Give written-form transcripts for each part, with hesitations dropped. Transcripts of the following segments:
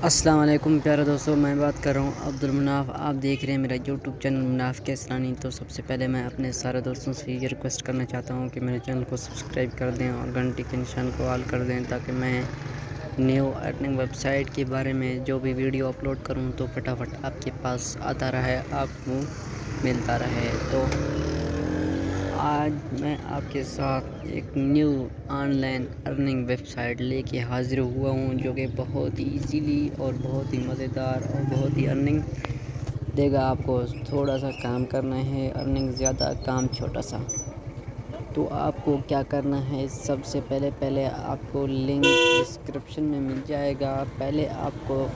अस्सलाम वालेकुम प्यारे दोस्तों, मैं बात कर रहा हूँ अब्दुल मुनाफ। आप देख रहे हैं मेरा यूट्यूब चैनल मुनाफ कैसरानी। तो सबसे पहले मैं अपने सारे दोस्तों से ये रिक्वेस्ट करना चाहता हूँ कि मेरे चैनल को सब्सक्राइब कर दें और घंटी के निशान को ऑल कर दें, ताकि मैं न्यू अर्निंग वेबसाइट के बारे में जो भी वीडियो अपलोड करूँ तो फटाफट आपके पास आता रहे, आपको मिलता रहे। तो आज मैं आपके साथ एक न्यू ऑनलाइन अर्निंग वेबसाइट लेके हाज़िर हुआ हूँ, जो कि बहुत ही इजीली और बहुत ही मज़ेदार और बहुत ही अर्निंग देगा। आपको थोड़ा सा काम करना है, अर्निंग ज़्यादा, काम छोटा सा। तो आपको क्या करना है, सबसे पहले आपको लिंक डिस्क्रिप्शन में मिल जाएगा। पहले आपको,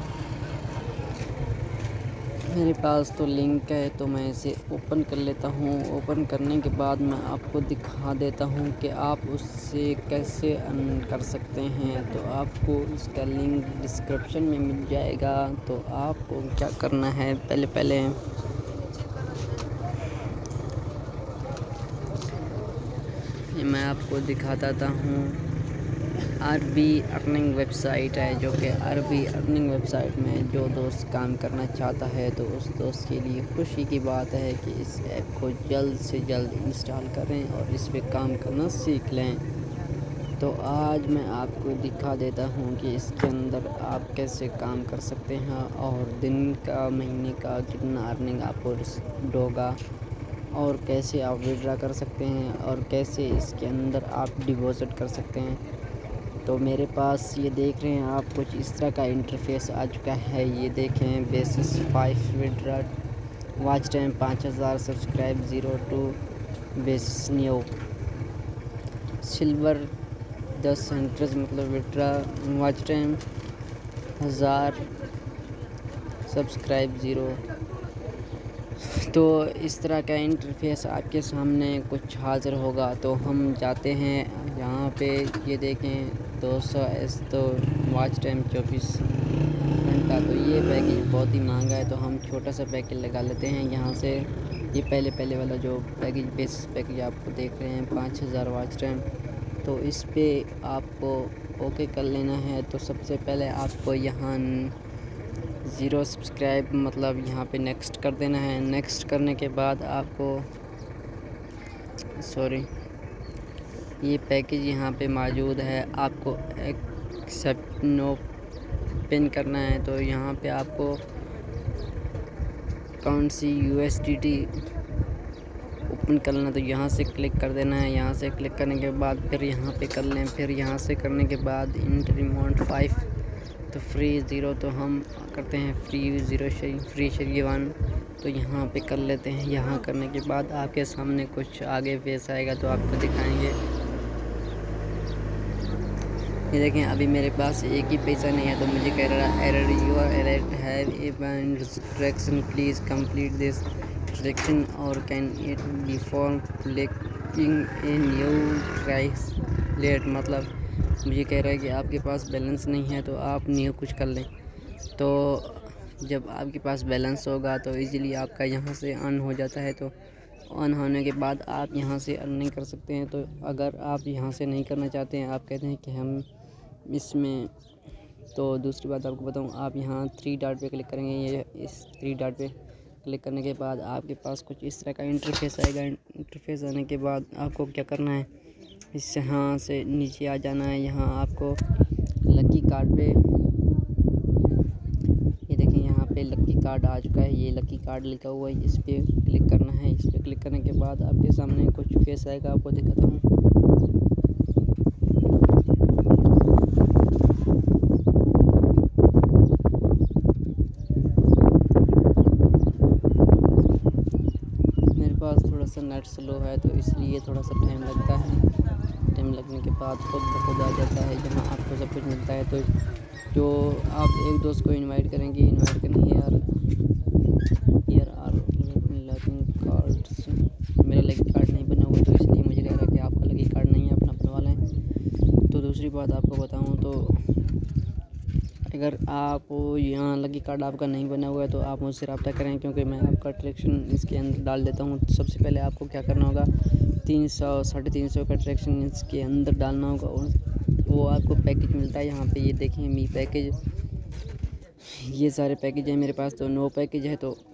मेरे पास तो लिंक है तो मैं इसे ओपन कर लेता हूँ। ओपन करने के बाद मैं आपको दिखा देता हूँ कि आप उससे कैसे अर्न कर सकते हैं। तो आपको इसका लिंक डिस्क्रिप्शन में मिल जाएगा। तो आपको क्या करना है, पहले मैं आपको दिखाता हूँ। आरबी अर्निंग वेबसाइट है, जो कि आरबी अर्निंग वेबसाइट में जो दोस्त काम करना चाहता है तो उस दोस्त के लिए खुशी की बात है कि इस ऐप को जल्द से जल्द इंस्टॉल करें और इस पे काम करना सीख लें। तो आज मैं आपको दिखा देता हूं कि इसके अंदर आप कैसे काम कर सकते हैं और दिन का, महीने का कितना अर्निंग आपको दोगा, और कैसे आप विड्रॉ कर सकते हैं और कैसे इसके अंदर आप डिपॉजिट कर सकते हैं। तो मेरे पास ये देख रहे हैं आप, कुछ इस तरह का इंटरफेस आ चुका है। ये देखें, basis 5 withdraw, watch time 5000, subscribe 02, basis new, silver 10 centres मतलब विड्रॉ, वॉच टाइम 1000, सब्सक्राइब 0। तो इस तरह का इंटरफेस आपके सामने कुछ हाज़िर होगा। तो हम जाते हैं यहाँ पे, ये देखें 200 एस, तो वॉच टाइम 24 घंटा। तो ये पैकेज बहुत ही महंगा है, तो हम छोटा सा पैकेज लगा लेते हैं यहाँ से। ये पहले वाला जो पैकेज, बेसिस पैकेज आपको देख रहे हैं 5000 वॉच टाइम, तो इस पे आपको ओके कर लेना है। तो सबसे पहले आपको यहाँ 0 सब्सक्राइब मतलब यहाँ पे नेक्स्ट कर देना है। नेक्स्ट करने के बाद आपको, ये पैकेज यहाँ पे मौजूद है, आपको एक्सेप्ट नो पिन करना है। तो यहाँ पे आपको कौन सी USDT ओपन करना, तो यहाँ से क्लिक कर देना है। यहाँ से क्लिक करने के बाद फिर यहाँ पे कर लें। फिर यहाँ से करने के बाद एंट्री अमाउंट 5, तो फ्री 0, तो हम करते हैं फ्री 0, फ्री शरी 1, तो यहाँ पे कर लेते हैं। यहाँ करने के बाद आपके सामने कुछ आगे फेस आएगा, तो आपको दिखाएंगे। ये देखें, अभी मेरे पास एक ही पैसा नहीं है, तो मुझे कह रहा है error, you are error have a band restriction, please complete this restriction और can it before clicking a new price late. मतलब मुझे कह रहा है कि आपके पास बैलेंस नहीं है, तो आप न्यू कुछ कर लें। तो जब आपके पास बैलेंस होगा तो इजीली आपका यहाँ से अर्न हो जाता है। तो ऑन होने के बाद आप यहाँ से अर्निंग कर सकते हैं। तो अगर आप यहाँ से नहीं करना चाहते हैं, आप कहते हैं कि हम इसमें, तो दूसरी बात आपको बताऊँ, आप यहाँ 3 डॉट पे क्लिक करेंगे। ये इस 3 डॉट पे क्लिक करने के बाद आपके पास कुछ इस तरह का इंटरफेस आएगा। इंटरफेस आने के बाद आपको क्या करना है, इससे यहाँ से नीचे आ जाना है। यहाँ आपको लकी कार्ड पे, ये देखें यहाँ पे लकी कार्ड आ चुका है, ये लकी कार्ड लिखा हुआ है, इस पर क्लिक करना है। इस पर क्लिक करने के बाद आपके सामने कुछ फेस आएगा, आपको दिखाता हूँ। मेरे पास थोड़ा सा नेट स्लो है, तो इसलिए थोड़ा सा टाइम लगता है। टाइम लगने के बाद खुद ब खुद आ जाता है, जहाँ आपको सब कुछ मिलता है। तो जो आप एक दोस्त को इनवाइट करेंगे, इनवाइट करने यार लकी कार्ड्स, मेरा लकी कार्ड नहीं बना हुआ, तो इसलिए मुझे कह रहा है कि आपका लकी कार्ड नहीं है, अपना बनवा लें। तो दूसरी बात आपको बताऊं, तो अगर आप यहाँ लकी कार्ड आपका नहीं बना हुआ है तो आप मुझसे रब्ता करें, क्योंकि मैं आपका ट्रैक्शन इसके अंदर डाल देता हूँ। सबसे पहले आपको क्या करना होगा, 300 350 का ट्रैक्शन इसके अंदर डालना होगा, और वो आपको पैकेज मिलता है। यहाँ पे ये देखें, मी पैकेज ये सारे पैकेज हैं मेरे पास। तो नो पैकेज है तो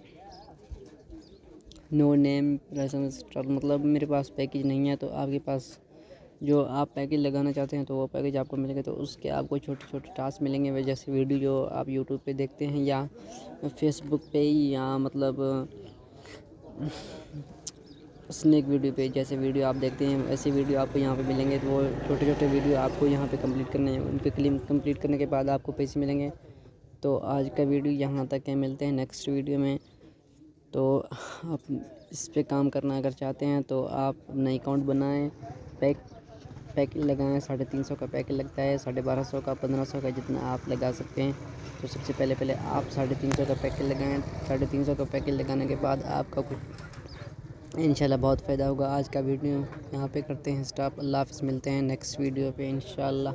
नो नेम लाइसेंस, मतलब मेरे पास पैकेज नहीं है। तो आपके पास जो आप पैकेज लगाना चाहते हैं तो वो पैकेज आपको मिलेगा। तो उसके आपको छोटे छोटे टास्क मिलेंगे, वे जैसे वीडियो जो आप यूट्यूब पे देखते हैं या फेसबुक पे या मतलब स्नैक वीडियो पे जैसे वीडियो आप देखते हैं ऐसे वीडियो आपको यहाँ पे मिलेंगे। तो वो छोटे छोटे वीडियो आपको यहाँ पे कंप्लीट करने हैं। उन पे कंप्लीट करने के बाद आपको पैसे मिलेंगे। तो आज का वीडियो यहाँ तक है, मिलते हैं नेक्स्ट वीडियो में। तो आप इस पे काम करना अगर चाहते हैं तो आप नई अकाउंट बनाएं, पैकेज लगाएं। 350 का पैकेज लगता है, 1250 का, 1500 का, जितना आप लगा सकते हैं। तो सबसे पहले आप 350 का पैकेज लगाएं। 350 का पैकेज लगाने के बाद आपका कुछ इंशाल्लाह बहुत फ़ायदा होगा। आज का वीडियो यहाँ पे करते हैं स्टॉप। अल्लाह हाफ़िज़, मिलते हैं नेक्स्ट वीडियो पे इंशाल्लाह।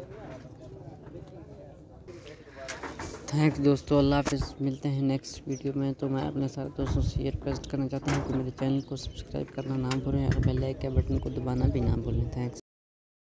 थैंक्स दोस्तों, अल्लाह हाफ़िज़, मिलते हैं नेक्स्ट वीडियो में। तो मैं अपने सारे दोस्तों से ये रिक्वेस्ट करना चाहता हूँ कि मेरे चैनल को सब्सक्राइब करना ना भूलें और बेल आइकन के बटन को दबाना भी ना भूलें। थैंक्स।